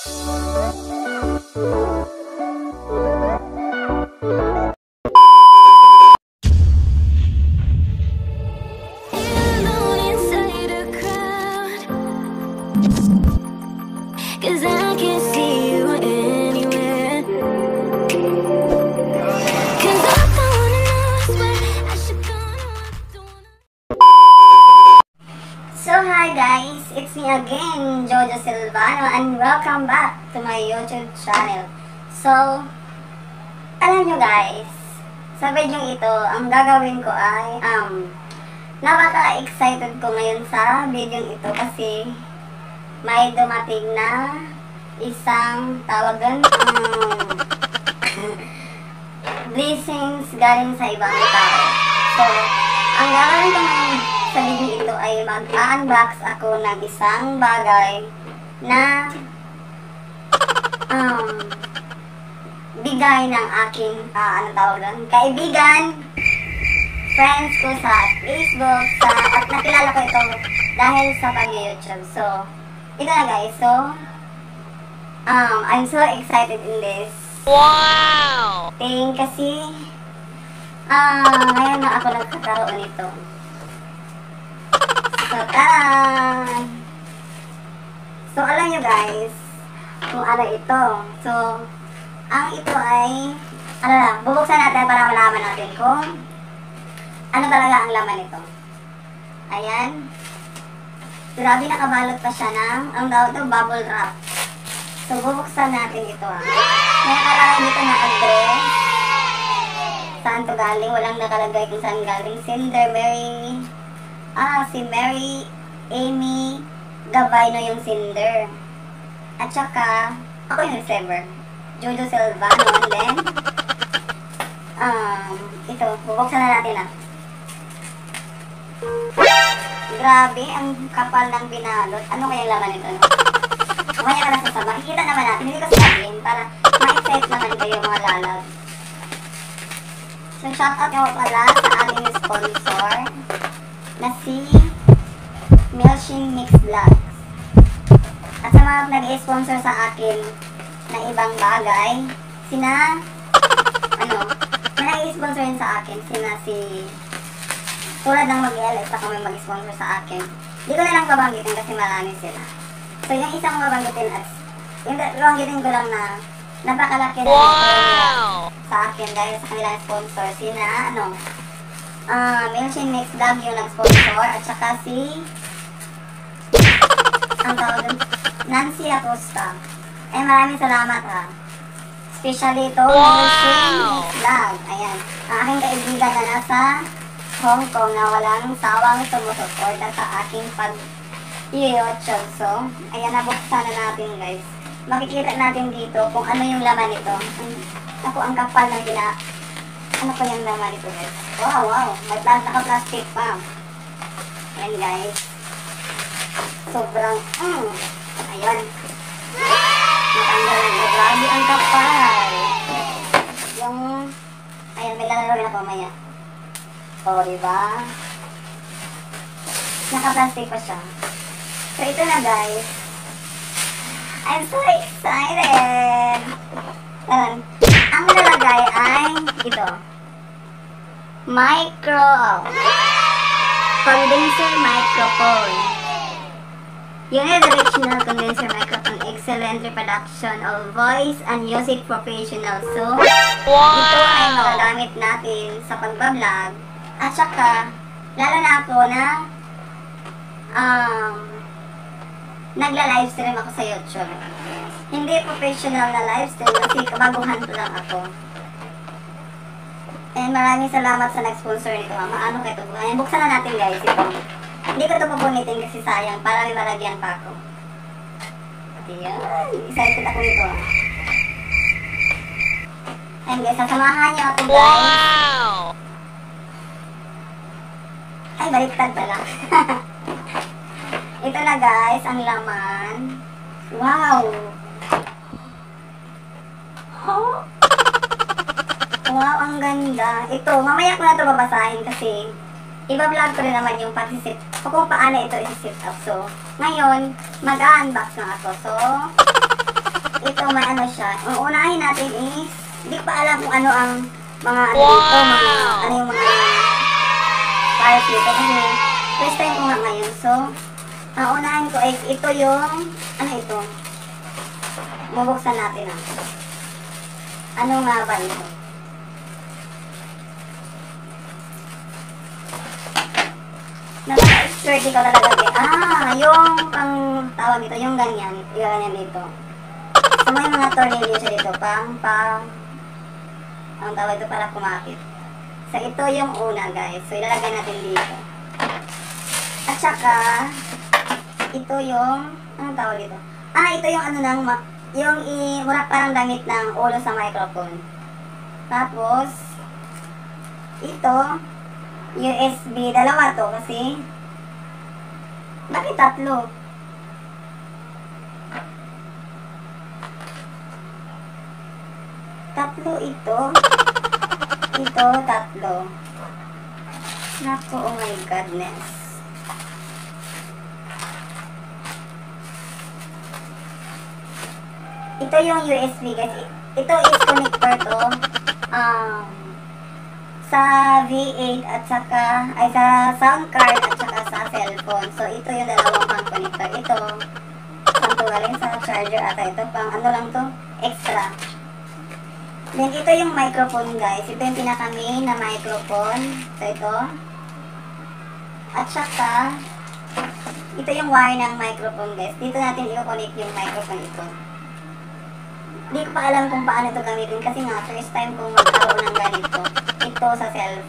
Hi guys, it's me again, Jojo Silvano, and welcome back to my YouTube channel. So, alam nyo guys, sa video ito, ang gagawin ko ay, napaka-excited ko ngayon sa video ito kasi may dumating na isang tawagan, blessings galing sa ibang tao. So, ang gagawin ko ngayon sa video ito ay mag-unbox ako ng isang bagay na bigay ng aking kaibigan, friends ko sa Facebook, at nakilala ko ito dahil sa pag-YouTube. So, ito na guys. So, I'm so excited in this. Wow! Thing kasi ngayon na ako nagkakaroon nito. So, so, alam nyo guys, kung ano ito. So, ang ito ay, bubuksan natin para malaman natin kung ano talaga ang laman nito. Ayan. Grabe, nakabalot pa siya ng, ang tawag ito, bubble wrap. So, bubuksan natin ito May nakalagay dito na address. Saan to galing? Walang nakalagay kung saan galing. Sender Mary. Si Mary Amy Gabay na yung sender. At saka, ako yung receiver. Jojo Silvano. And then, ito, bubuksan na natin Grabe, ang kapal ng binalot. Ano kaya laman nito? Kumaya ka na sa makikita naman natin. Hindi ko sabihin para ma-excite naman kayo mga lalab. So, shoutout nyo pala sa ating sponsor na si Melchin Mix Vlogs. At sa mga nag-sponsor sa akin na ibang bagay, may nag-sponsor rin sa akin, tulad ng mag-LS, ako may mag-sponsor sa akin. Hindi ko na lang babanggitin kasi marami sila. So, yung isang babanggitin yung babanggitin ko lang na napakalaki na sa akin dahil sa kanilang sponsor, Melchin Mix Vlog yung nag-sponsor, at saka ang tawag dun, Nancy Acosta. Maraming salamat Especially ito, Melchin Mix Vlog. Ayan, ang aking kaibigan na nasa Hong Kong na walang sawang sumusuporta sa aking pag-YouTube. So, ayan, nabuksan na natin guys. Makikita natin dito kung ano yung laman nito. Ang kapal ng ano pa yung laman nito guys. Wow, may naka-plastic pa. Ayan guys. Sobrang, ayun. Matanggal na. Grabe ang kapal. Ayan, may lalawin ako maya. Diba? Naka-plastic pa siya. So, ito na guys. I'm so excited! Ang nalagay ay ito. Condenser microphone. Unidirectional condenser microphone. Excellent reproduction of voice and music professional. So, ito ay magagamit natin sa pagbablog. At saka, lalo na ako na nagla-livestream ako sa YouTube. Hindi professional na livestream kasi kabaguhan ko lang ako. And maraming salamat sa nag-sponsor nito. Maano kayo ito? Buksan na natin guys ito. Hindi ko ito pupunitin kasi sayang para may malagyan pa ako. At yan. Excited ako nito And guys, sasamahan niyo ako guys. Wow! Ay, baliktad pala. Ito na guys, ang laman. Wow! Wow, ang ganda. Ito, mamaya ko na ito babasahin kasi iba-vlog ko rin naman yung kung paano ito isi-sit up. So, ngayon, mag-unbox na ako. So, ito may ano siya. Ang unahin natin is, hindi ko pa alam kung ano ang mga ano dito, ano yung mga parts dito. Kasi first time ko nga ngayon. So, ang unahin ko is ito yung, ano ito? Bubuksan natin ang. Ano nga ba ito? Naka-exert ikaw talaga. Yung pang tawag dito, yung ganyan. Yung ganyan dito. So, may mga tornilyo siya dito. Ang tawag ito para kumakit. So, ito yung una, guys. So, ilalagay natin dito. At saka, ito yung, anong tawag dito? Ito yung ano nang, yung mura parang damit ng ulo sa microphone. Tapos, ito, USB, dalawa to kasi, bakit tatlo? Tatlo ito, tatlo. Naku, oh my goodness. Ito yung USB guys. Ito is connector to sa V8 at saka ay sa sound card at saka sa cellphone. So ito yung dalawang pang connector. Ito pang galing sa charger at ito pang ano lang to, extra. Then ito yung microphone guys. Ito yung pinaka main na microphone. So ito. At saka ito yung wire ng microphone guys. Dito natin i-connect yung microphone ito. Hindi ko pa alam kung paano ito gamitin kasi nga first time kong magkaroon ng ganito. Ito sa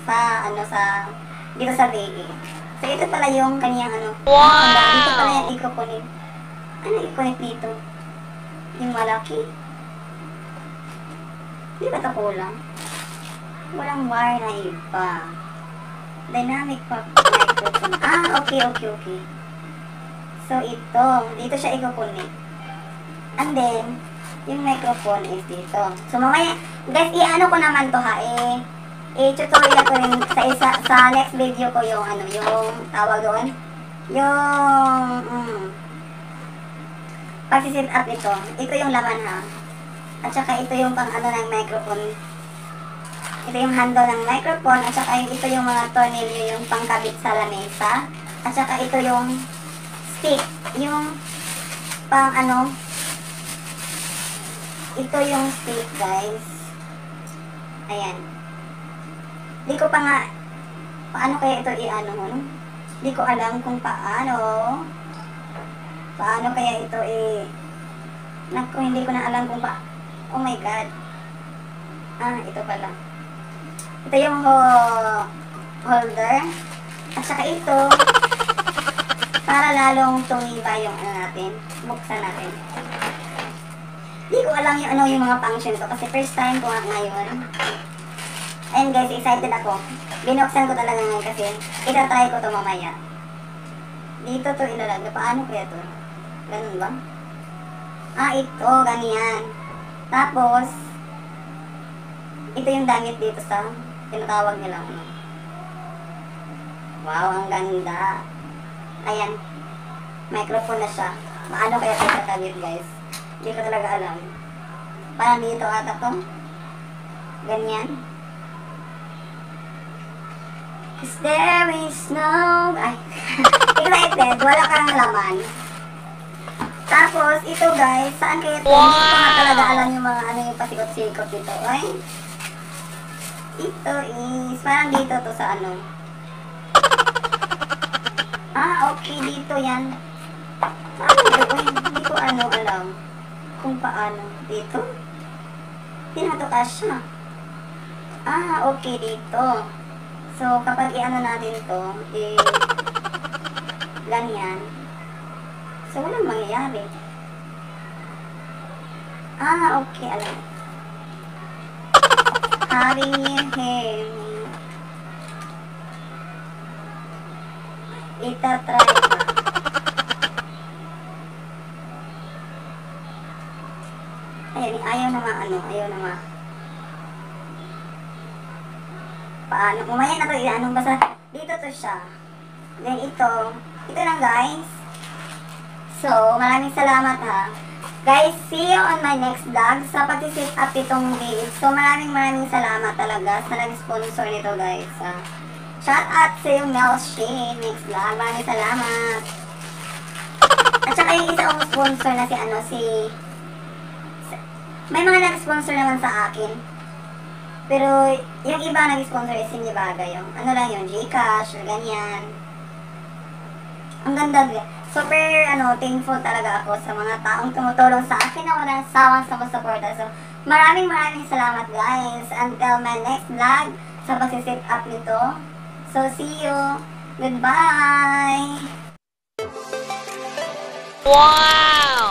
dito sa VA. So ito pala yung kaniyang ano. Wow! Dito pala yung i-connect. Ano i-connect dito? Yung malaki. Hindi ba ito kulang? Walang wire na iba. Dynamic microphone. Okay. So ito, dito siya i-connect. And then, yung microphone is dito. So mamaya, guys, i-ano ko naman to ha, i-tutorial ko rin sa next video ko yung ano, yung tawag doon, yung pag-set up ito. Ito yung laman ha. At saka ito yung pang ano ng microphone. Ito yung handle ng microphone. At saka ito yung mga tornilyo yung pangkabit sa lamesa. At saka ito yung stick. Yung pang ano, ito yung stick guys. Ayan. Di ko pa nga paano kaya ito i-ano. Di ko alam kung paano kaya ito naku, hindi ko na alam kung oh my god. Ito pala. Ito yung holder. At saka ito para lalong tumibay yung ano natin. Buksan natin. Hindi ko alam yung mga function ko kasi first time ko nga ngayon. And guys, excited ako. Binuksan ko talaga ngayon kasi itatry ko to mamaya. Dito to ilalagay. Paano kaya to? Ganun ba? Ito, ganyan. Tapos, ito yung damit dito sa tinatawag nila. Wow, ang ganda. Ayan. Microphone na siya. Paano kaya ito kakabit guys? Hindi ko talaga alam. Parang dito ata to. Ganyan. Cause there is no... excited. Wala kang laman. Tapos, ito guys, saan kaya ito? Hindi ko nga talaga alam yung mga ano yung pasikot-sikot dito. Ito is, parang dito to sa ano. Okay, dito yan. Paano ito? Hindi ko alam. Kung paano. Dito? Hindi na siya. Okay, dito. So, kapag i-ano natin to, ganyan. So, walang mangyayari. Okay, alam. Having him. Itatry pa. Ayan, ayaw na paano? Mamaya na to, anong basta, dito to siya. Then ito lang guys. So, maraming salamat ha. Guys, see you on my next vlog sa pag-sit up itong page. So, maraming salamat talaga sa nag-sponsor nito, guys. Shout out sa yung Mel Shane next vlog. Maraming salamat. At saka yung isa kong sponsor na may mga nag-sponsor naman sa akin. Pero, yung iba nag-sponsor is hindi bagay. Yung ano lang yung Gcash or ganyan. Ang ganda, super thankful talaga ako sa mga taong tumutulong sa akin na walang sawang sumusuporta. So, maraming salamat guys. Until my next vlog sa pagsisit up nito. So, see you. Goodbye! Wow!